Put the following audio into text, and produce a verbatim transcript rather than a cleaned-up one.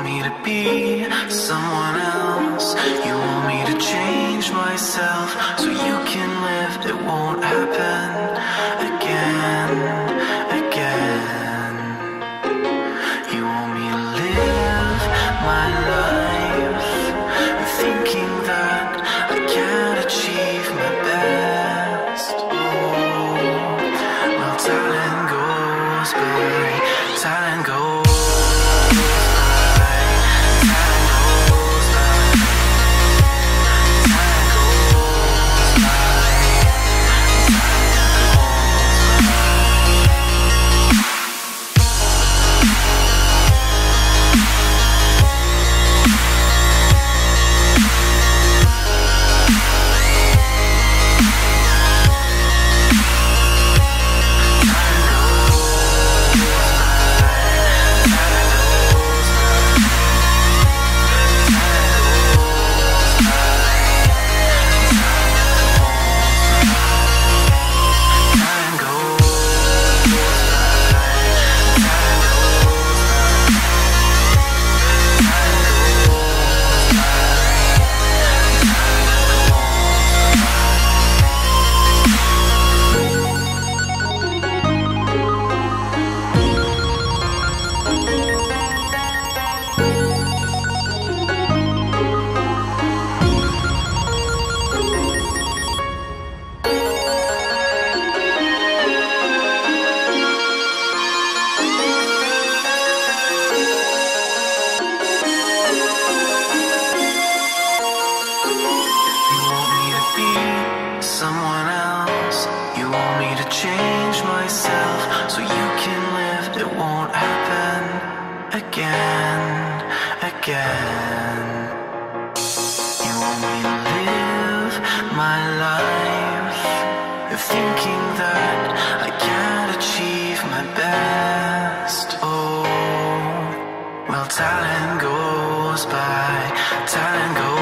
me to be someone else. You want me to change myself so you can live. It won't happen again, again. You want me to live my life thinking that I can't achieve my best. Oh, well, talent goes by, talent goes. Someone else. You want me to change myself so you can live. It won't happen again, again. You want me to live my life thinking that I can't achieve my best. Oh, well, talent goes by, talent goes